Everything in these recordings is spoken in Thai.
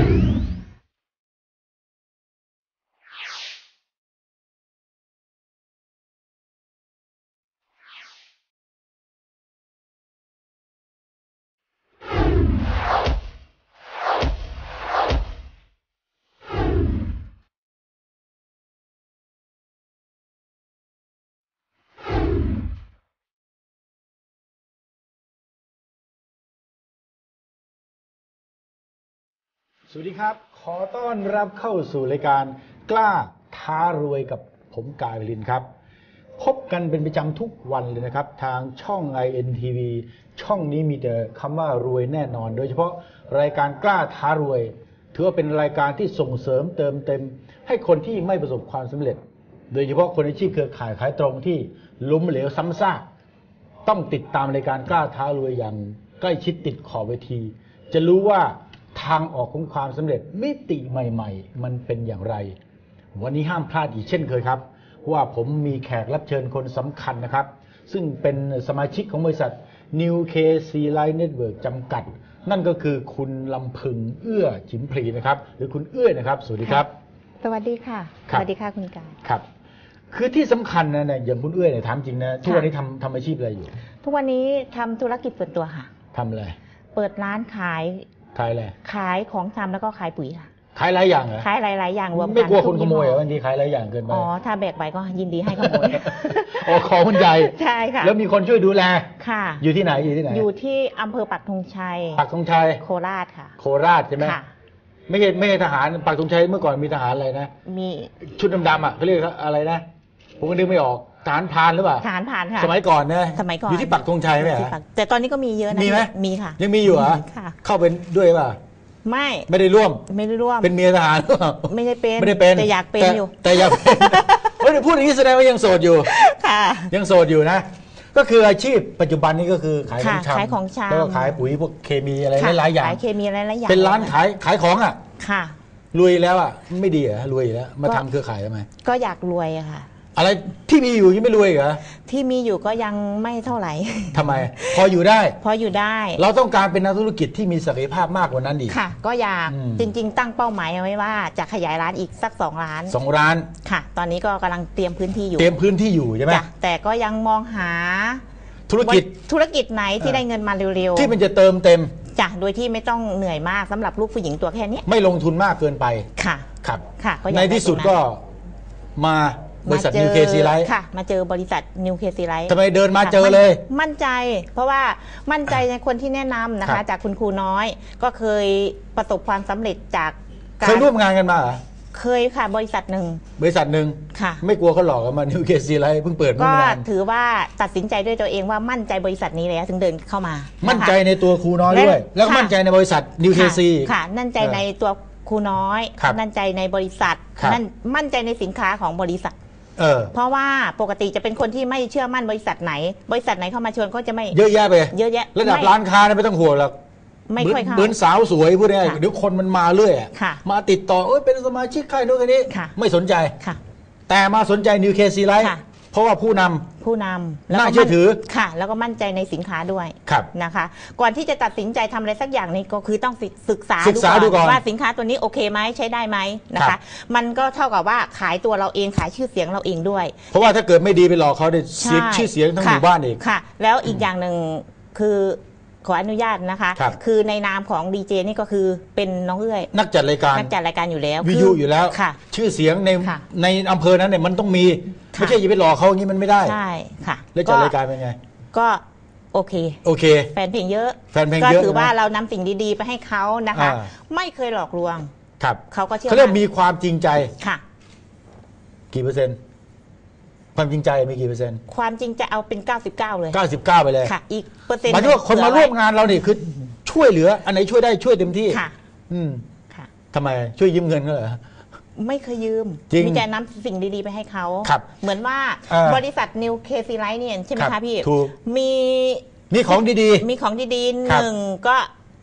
สวัสดีครับขอต้อนรับเข้าสู่รายการกล้าท้ารวยกับผมกาย วลินครับพบกันเป็นประจำทุกวันเลยนะครับทางช่อง INTV ช่องนี้มีแต่คำว่ารวยแน่นอนโดยเฉพาะรายการกล้าท้ารวยถือว่าเป็นรายการที่ส่งเสริมเติมเต็มให้คนที่ไม่ประสบความสำเร็จโดยเฉพาะคนอาชีพเครือข่ายขายตรงที่ล้มเหลวซ้ำซากต้องติดตามรายการกล้าท้ารวยอย่างใกล้ชิดติดขอบเวทีจะรู้ว่าทางออกของความสำเร็จมิติใหม่ๆมันเป็นอย่างไรวันนี้ห้ามพลาดอีกเช่นเคยครับว่าผมมีแขกรับเชิญคนสำคัญนะครับซึ่งเป็นสมาชิกของบริษัท New KC Line Network จำกัดนั่นก็คือคุณลำพึงเอื้อฉิมพลีนะครับหรือคุณเอื้อนะครับสวัสดีครับสวัสดีค่ะสวัสดีค่ะคุณกายครับคือที่สำคัญนะเนี่ยอย่างคุณเอื้อเนี่ยถามจริงนะทุกวันนี้ทำอาชีพอะไรอยู่ทุกวันนี้ทำธุรกิจส่วนตัวค่ะทำอะไรเปิดร้านขายอะไรขายของชำแล้วก็ขายปุ๋ยค่ะขายหลายอย่างเหรอขายหลายๆอย่างรวมกันไม่กลัวคนขโมยเหรอบางทีขายหลายอย่างเกินไปอ๋อถ้าแบกไปก็ยินดีให้ขโมยอ๋อของมันใหญ่ใช่ค่ะแล้วมีคนช่วยดูแลค่ะอยู่ที่ไหนอยู่ที่อำเภอปักธงชัยโคราชค่ะโคราชใช่ไหมค่ะไม่ใช่ทหารปักธงชัยเมื่อก่อนมีทหารอะไรนะมีชุดดำๆอ่ะเขาเรียกอะไรนะผมก็นึกไม่ออกทหารพรานหรือเปล่าทหารพรานค่ะสมัยก่อนนะอยู่ที่ปักธงชัยไหมแต่ตอนนี้ก็มีเยอะนะมีไหมมีค่ะยังมีอยู่เหรอเข้าเป็นด้วยป่ะไม่ได้ร่วมเป็นเมียทหารหรือเปล่าไม่ได้เป็นแต่อยากเป็นอยู่แต่อยากเป็นเฮ้ยพูดอย่างนี้แสดงว่ายังโสดอยู่ค่ะยังโสดอยู่นะก็คืออาชีพปัจจุบันนี้ก็คือขายของชำแล้วก็ขายปุ๋ยพวกเคมีอะไรหลายอย่างขายเคมีอะไรหลายอย่างเป็นร้านขายของอ่ะค่ะรวยแล้วอ่ะไม่ดีเหรอรวยแล้วมาทำเครือข่ายทำไมก็อยากรวยอะค่ะอะไรที่มีอยู่ยังไม่รวยเหรอที่มีอยู่ก็ยังไม่เท่าไหร่ทำไมพออยู่ได้เราต้องการเป็นนักธุรกิจที่มีศักยภาพมากกว่านั้นอีกค่ะก็อยากจริงๆตั้งเป้าหมายเอาไว้ว่าจะขยายร้านอีกสัก2 ร้านค่ะตอนนี้ก็กำลังเตรียมพื้นที่อยู่ใช่ไหมแต่ก็ยังมองหาธุรกิจไหนที่ได้เงินมาเร็วๆที่มันจะเติมเต็มจ้ะโดยที่ไม่ต้องเหนื่อยมากสำหรับลูกผู้หญิงตัวแค่นี้ไม่ลงทุนมากเกินไปค่ะครับในที่สุดก็มาบริษัท New KC Line ค่ะมาเจอบริษัท New KC Line ทำไมเดินมาเจอเลยมั่นใจเพราะว่ามั่นใจในคนที่แนะนำนะคะจากคุณครูน้อยก็เคยประสบความสำเร็จจากเคยร่วมงานกันมาเหรอเคยค่ะบริษัทหนึ่งค่ะไม่กลัวเขาหลอกกันมา New KC Line เพิ่งเปิดก็ถือว่าตัดสินใจด้วยตัวเองว่ามั่นใจบริษัทนี้แล้วถึงเดินเข้ามามั่นใจในตัวครูน้อยด้วยแล้วก็มั่นใจในบริษัท New KC ค่ะมั่นใจในตัวครูน้อยมั่นใจในบริษัทมั่นใจในสินค้าของบริษัทเพราะว่าปกติจะเป็นคนที่ไม่เชื่อมั่นบริษัทไหนเข้ามาชวนก็จะไม่เยอะแยะไประดับร้านค้าไม่ต้องห่วงหรอกไม่ค่อยเข้าเหมือนสาวสวยพูดง่ายเดี๋ยวคนมันมาเรื่อยมาติดต่อเป็นสมาชิกค่ายโน้นค่ายนี้ไม่สนใจแต่มาสนใจ New KC Line เพราะว่าผู้นำน่าเชื่อถือค่ะแล้วก็มั่นใจในสินค้าด้วยนะคะก่อนที่จะตัดสินใจทำอะไรสักอย่างนี้ก็คือต้องศึกษาดูก่อนว่าสินค้าตัวนี้โอเคไหมใช้ได้ไหมนะคะมันก็เท่ากับว่าขายตัวเราเองขายชื่อเสียงเราเองด้วยเพราะว่าถ้าเกิดไม่ดีไปหลอกเขาได้เสียชื่อเสียงทั้งหมู่บ้านเองค่ะแล้วอีกอย่างหนึ่งคือขออนุญาตนะคะคือในนามของดีเจนี่ก็คือเป็นน้องเอื้อยนักจัดรายการอยู่แล้ววิทยุอยู่แล้วชื่อเสียงในอำเภอนั้นเนี่ยมันต้องมีไม่ใช่อย่าไปหลอกเขาอย่างนี้มันไม่ได้ใช่ค่ะแล้วจัดรายการเป็นไงก็โอเคแฟนเพลงเยอะก็ถือว่าเรานำสิ่งดีๆไปให้เขานะคะไม่เคยหลอกลวงเขาก็เชื่อเขาเรียกมีความจริงใจค่ะกี่เปอร์เซ็นต์ความจริงใจมีกี่เปอร์เซ็นต์ความจริงใจเอาเป็น99เลย 99ไปเลยค่ะอีกเปอร์เซ็นต์หมายถึงว่าคนมาร่วมงานเราเนี่ยคือช่วยเหลืออันไหนช่วยได้ช่วยเต็มที่ค่ะค่ะทำไมช่วยยืมเงินก็เหรอไม่เคยยืมมีแต่นำสิ่งดีๆไปให้เขาเหมือนว่าบริษัท New KC Line เนี่ยใช่ไหมคะพี่มีของดีๆหนึ่งก็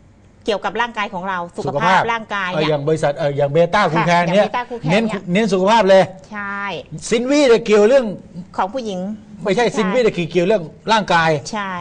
เกี่ยวกับร่างกายของเราสุขภาพร่างกายเนี่ยอย่างบริษัทอย่างเบต้าคูแคนเนี่ยเน้นสุขภาพเลยใช่ซินวีจะเกี่ยวเรื่องของผู้หญิงไม่ใช่ซินวีจะเกี่ยวเรื่องร่างกายใช่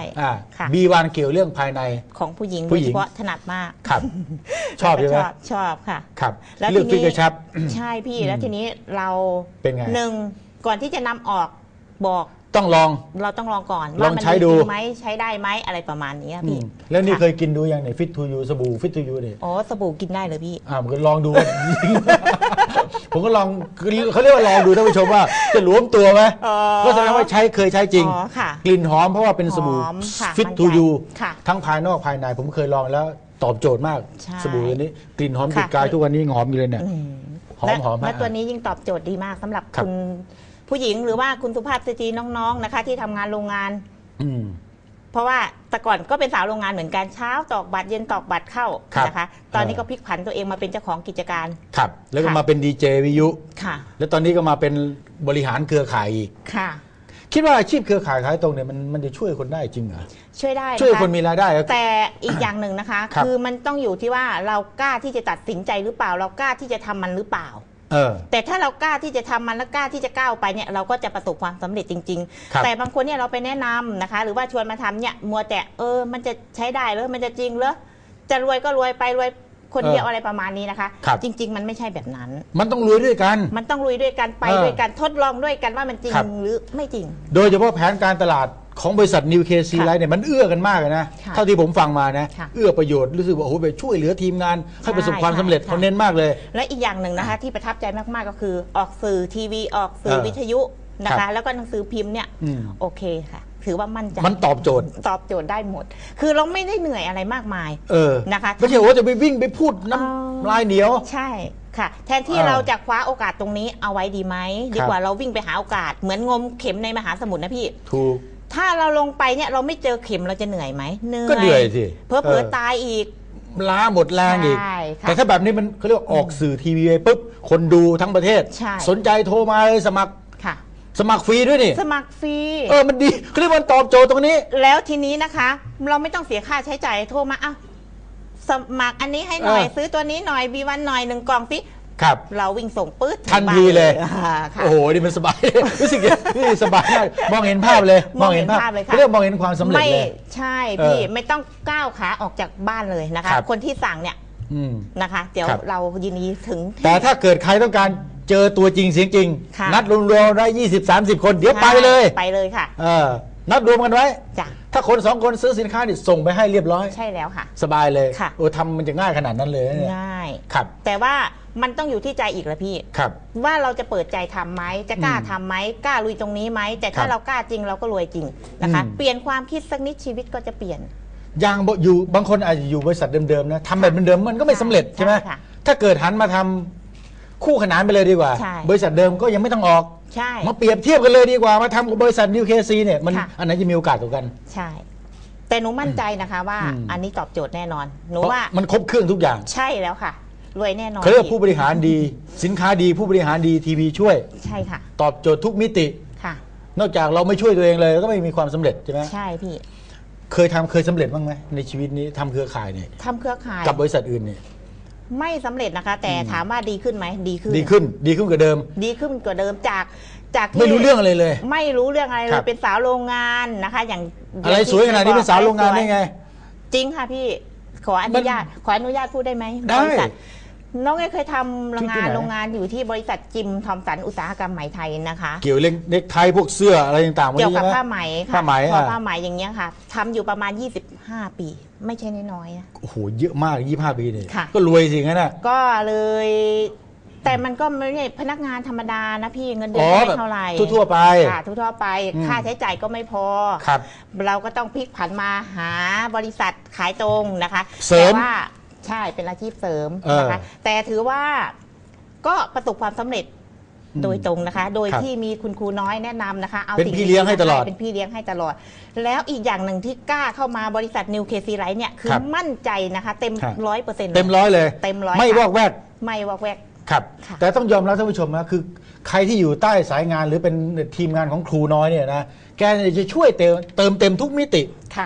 B1เกี่ยวเรื่องภายในของผู้หญิงโดยเฉพาะถนัดมากครับชอบใช่ไหมชอบค่ะครับแล้วเรื่องฟิกเกอร์ชับใช่พี่แล้วทีนี้เราเป็นไงหนึ่งก่อนที่จะนำออกบอกต้องลองเราต้องลองก่อนว่ามันใช้ดูไหมใช้ได้ไหมอะไรประมาณนี้พี่แล้วนี่เคยกินดูอย่างไหนฟิตทูยูสบู่ฟิตทูยูเนี่ยอ๋อสบู่กินได้เลยพี่ผมก็ลองดู ผมก็ลองเขาเรียกว่าลองดูท่านผู้ชมว่าจะหลวมตัวไหมก็แสดงว่าเคยใช้จริงกลิ่นหอมเพราะว่าเป็นสบู่ฟิตทูยูทั้งภายนอกภายในผมเคยลองแล้วตอบโจทย์มากสบู่ตัวนี้กลิ่นหอมติดกายทุกวันนี้หอมอยู่เลยเนี่ยหอมและตัวนี้ยิ่งตอบโจทย์ดีมากสำหรับคุณผู้หญิงหรือว่าคุณสุภาพสตรีน้องๆนะคะที่ทำงานโรงงานเพราะว่าแต่ก่อนก็เป็นสาวโรงงานเหมือนกันเช้าตอกบัตรเย็นตอกบัตรเข้านะคะตอนนี้ก็พลิกผันตัวเองมาเป็นเจ้าของกิจการครับแล้วก็มาเป็นดีเจวิทยุค่ะแล้วตอนนี้ก็มาเป็นบริหารเครือข่ายอีกค่ะคิดว่าอาชีพเครือข่ายขายตรงเนี่ยมันจะช่วยคนได้จริงเหรอช่วยได้ช่วยคนมีรายได้แต่อีกอย่างหนึ่งนะคะคือมันต้องอยู่ที่ว่าเรากล้าที่จะตัดสินใจหรือเปล่าเรากล้าที่จะทำมันหรือเปล่าแต่ถ้าเรากล้าที่จะทำมันและกล้าที่จะก้าวไปเนี่ยเราก็จะประสบความสำเร็จจริงๆแต่บางคนเนี่ยเราไปแนะนำนะคะหรือว่าชวนมาทำเนี่ยมัวแต่มันจะใช้ได้หรือมันจะจริงหรือจะรวยก็รวยไปรวยคนเดียวอะไรประมาณนี้นะคะจริงๆมันไม่ใช่แบบนั้นมันต้องรวยด้วยกันมันต้องรวยด้วยกันไปด้วยกันทดลองด้วยกันว่ามันจริงหรือไม่จริงโดยเฉพาะแผนการตลาดของบริษัทนิวเคซีไลท์เนี่ยมันเอื้อกันมากเลยนะเท่าที่ผมฟังมานะเอื้อประโยชน์รู้สึกว่าโอ้โหไปช่วยเหลือทีมงานให้ประสบความสำเร็จเขาเน้นมากเลยและอีกอย่างหนึ่งนะคะที่ประทับใจมากๆก็คือออกสื่อทีวีออกสื่อวิทยุนะคะแล้วก็หนังสือพิมพ์เนี่ยโอเคค่ะถือว่ามั่นใจมันตอบโจทย์ได้หมดคือเราไม่ได้เหนื่อยอะไรมากมายนะคะไม่ใช่ว่าจะไปวิ่งไปพูดน้ำลายเหนียวใช่ค่ะแทนที่เราจะคว้าโอกาสตรงนี้เอาไว้ดีไหมดีกว่าเราวิ่งไปหาโอกาสเหมือนงมเข็มในมหาสมุทรนะพี่ถูกถ้าเราลงไปเนี่ยเราไม่เจอเข็มเราจะเหนื่อยไหมก็เหนื่อยสิเผลอตายอีกล้าหมดแรงอีกแต่ถ้าแบบนี้มันเขาเรียกว่าออกสื่อทีวีไปปุ๊บคนดูทั้งประเทศสนใจโทรมาเลยสมัครฟรีด้วยนี่สมัครฟรีมันดีเขาเรียกว่าตอบโจทย์ตรงนี้แล้วทีนี้นะคะเราไม่ต้องเสียค่าใช้จ่ายโทรมาสมัครอันนี้ให้หน่อยซื้อตัวนี้หน่อยB1หน่อย1 กล่องสิครับเราวิ่งส่งปื๊ดทันทีเลยโอ้โหนี่มันสบายรู้สึกนี่สบายมากมองเห็นภาพเลยมองเห็นภาพเลยเรียกมองเห็นความสำเร็จเลยใช่พี่ไม่ต้องก้าวขาออกจากบ้านเลยนะคะคนที่สั่งเนี่ยนะคะเดี๋ยวเรายินดีถึงแต่ถ้าเกิดใครต้องการเจอตัวจริงเสียงจริงนัดรวมๆได้20-30 คนเดี๋ยวไปเลยค่ะนัดรวมกันไว้ถ้าคน2 คนซื้อสินค้าดิส่งไปให้เรียบร้อยใช่แล้วค่ะสบายเลยทำมันจะง่ายขนาดนั้นเลยง่ายครับแต่ว่ามันต้องอยู่ที่ใจอีกละพี่ว่าเราจะเปิดใจทำไหมจะกล้าทำไหมกล้าลุยตรงนี้ไหมแต่ถ้าเรากล้าจริงเราก็รวยจริงนะคะเปลี่ยนความคิดสักนิดชีวิตก็จะเปลี่ยนอย่างอยู่บางคนอาจจะอยู่บริษัทเดิมๆนะทำแบบเดิมมันก็ไม่สำเร็จใช่ไหมถ้าเกิดหันมาทำคู่ขนานไปเลยดีกว่าบริษัทเดิมก็ยังไม่ต้องออกมาเปรียบเทียบกันเลยดีกว่ามาทำกับบริษัทนิวเคซีเนี่ยมันอันไหนจะมีโอกาสต่อกันใช่แต่หนูมั่นใจนะคะว่าอันนี้ตอบโจทย์แน่นอนหนูว่ามันครบเครื่องทุกอย่างใช่แล้วค่ะรวยแน่นอนเขาเรียกผู้บริหารดีสินค้าดีผู้บริหารดีทีวีช่วยใช่ค่ะตอบโจทย์ทุกมิติค่ะนอกจากเราไม่ช่วยตัวเองเลยก็ไม่มีความสำเร็จใช่ไหมใช่พี่เคยสำเร็จบ้างไหมในชีวิตนี้ทำเครือข่ายเนี่ยทำเครือข่ายกับบริษัทอื่นเนี่ยไม่สำเร็จนะคะแต่ถามว่าดีขึ้นไหมดีขึ้นกว่าเดิมจากไม่รู้เรื่องอะไรเลยไม่รู้เรื่องอะไรเลยเป็นสาวโรงงานนะคะอย่างอะไรสวยขนาดนี้เป็นสาวโรงงานได้ไงจริงค่ะพี่ขออนุญาตพูดได้ไหมได้น้องเคยทำโรงงานอยู่ที่บริษัทจิมทอมสันอุตสาหกรรมไหมไทยนะคะเกี่ยวเรื่องเน็กไทพวกเสื้ออะไรต่างๆเกี่ยวกับผ้าไหมค่ะผ้าไหมอย่างเงี้ยค่ะทำอยู่ประมาณ25 ปีไม่ใช่น้อยๆนะโอ้โหเยอะมาก25 ปีเลยก็รวยสิงั้นน่ะก็เลยแต่มันก็ไม่ใช่พนักงานธรรมดานะพี่เงินเดือนไม่เท่าไหร่ทั่วไปค่ะทั่วไปค่าใช้จ่ายก็ไม่พอเราก็ต้องพลิกผันมาหาบริษัทขายตรงนะคะแต่ว่าใช่เป็นอาชีพเสริมนะคะแต่ถือว่าก็ประสบความสำเร็จโดยตรงนะคะโดยที่มีคุณครูน้อยแนะนำนะคะเอาเป็นพี่เลี้ยงให้ตลอดแล้วอีกอย่างหนึ่งที่กล้าเข้ามาบริษัทนิวเคซีไลท์เนี่ยคือมั่นใจนะคะเต็ม100% เต็ม100เลยไม่วอกแวกครับแต่ต้องยอมรับท่านผู้ชมนะคือใครที่อยู่ใต้สายงานหรือเป็นทีมงานของครูน้อยเนี่ยนะแกจะช่วยเติมเต็มทุกมิติ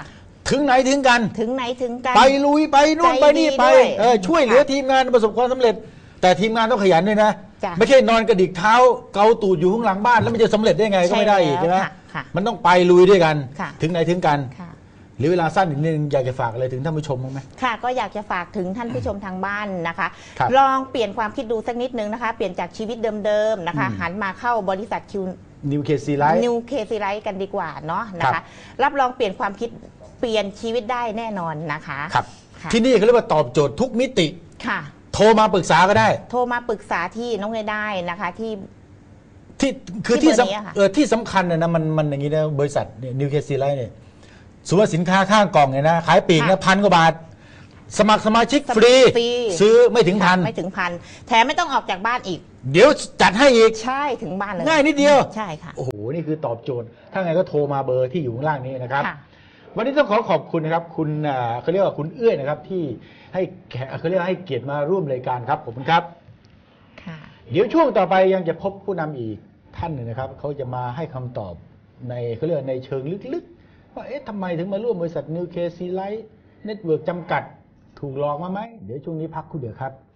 ถึงไหนถึงกันถึงไหนถึงกันไปลุยไปนู่นไปนี่ไป ช่วยเหลือค่ะทีมงานประสบความสำเร็จ แต่ทีมงานต้องขยันด้วยนะจ้ะไม่ใช่นอนกระดิกเท้าเกาตูดอยู่ข้างหลังบ้านแล้วมันจะสำเร็จได้ไงก็ไม่ได้อีกใช่ใช่ไหมแล้วค่ะมันต้องไปลุยด้วยกันค่ะถึงไหนถึงกันค่ะหรือเวลาสั้นอีกนิดนึงอยากจะฝากอะไรถึงท่านผู้ชมบ้างไหมค่ะก็อยากจะฝากถึงท่านผู้ชมทางบ้านนะคะครับลองเปลี่ยนความคิดดูสักนิดนึงนะคะ เปลี่ยนจากชีวิตเดิมๆนะคะ หันมาเข้าบริษัทคิวนิวเคซีไลท์นิวเคซีไลท์กันดีกว่าเนาะนะครัคะบรับรองเปลี่ยนความคิดเปลี่ยนชีวิตได้แน่นอนนะคะครับค่ะที่นี่เขาเรียกว่าตอบโจทย์ทุกมิติค่ะโทรมาปรึกษาก็ได้โทรมาปรึกษาที่น้องเนยได้นะคะที่ที่คือที่ที่เบอร์นี้อะค่ะที่สำคัญนะมันอย่างนี้นะบริษัทนิวเคซีไลท์เนี่ยสมมติว่าสินค้าข้างกล่องเนี่ยนะขายปลีกนะ1,000 กว่าบาท สมัครสมาชิกฟรีฟรีซื้อไม่ถึงพันไม่ถึงพันแถมไม่ต้องออกจากบ้านอีกเดี๋ยวจัดให้อีกใช่ถึงบ้านเลยง่ายนิดเดียวใช่ค่ะโอ้โห นี่คือตอบโจทย์ ถ้าไงก็โทรมาเบอร์ที่อยู่ข้างล่างนี้นะครับค่ะวันนี้ต้องขอขอบคุณนะครับ คุณเขาเรียกว่าคุณเอื้อยนะครับ ที่ให้เขาเรียกว่าให้เกียรติมาร่วมรายการครับ ขอบคุณครับค่ะเดี๋ยวช่วงต่อไปยังจะพบผู้นำอีกท่านหนึ่งนะครับ เขาจะมาให้คำตอบในเขาเรียกว่าในเชิงลึกๆ ว่าเอ๊ะทำไมถึงมาร่วมบริษัทนิวเคซีไลท์เน็ตเวิร์กจำกัดถูกหลอกมาไหม เดี๋ยวช่วงนี้พักครู่เดียวครับ